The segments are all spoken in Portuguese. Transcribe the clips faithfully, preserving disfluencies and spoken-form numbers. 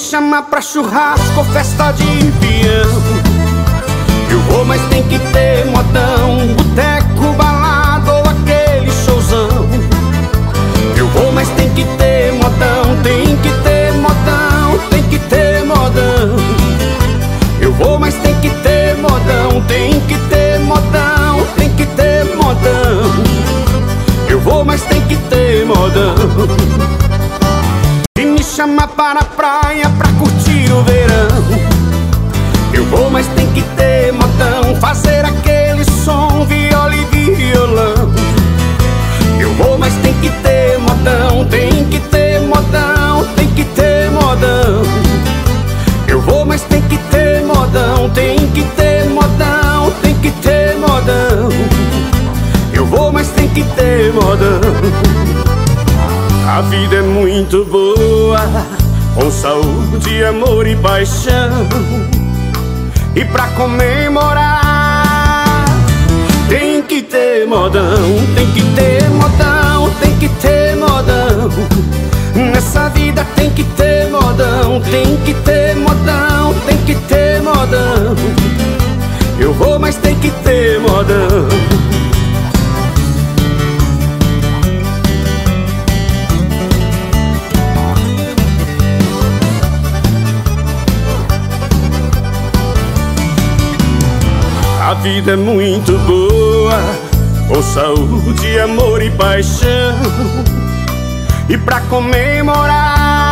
chama pra churrasco ou festa de peão, eu vou, mas tem que ter modão, boteco, balada ou aquele showzão. Eu vou, mas tem que ter modão, tem que ter modão, tem que ter modão. Eu vou, mas tem que ter modão, tem que ter modão, tem que ter modão. Eu vou, mas tem que ter modão. E me chama para a praia pra curtir o verão, eu vou, mas tem que ter modão, fazer aquele som, viola e violão. Eu vou, mas tem que ter modão, tem que ter modão, tem que ter modão. Eu vou, mas tem que ter modão, tem que ter modão, tem que ter modão. Eu vou, mas tem que ter modão. A vida é muito boa, com saúde, amor e paixão. E pra comemorar tem que ter modão, tem que ter modão, tem que ter modão. Nessa vida tem que ter modão, tem que ter modão, tem que ter modão. Eu vou, mas tem que ter modão. A vida é muito boa, com saúde, amor e paixão. E pra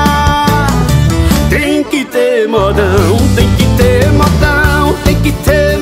comemorar tem que ter modão, tem que ter modão, tem que ter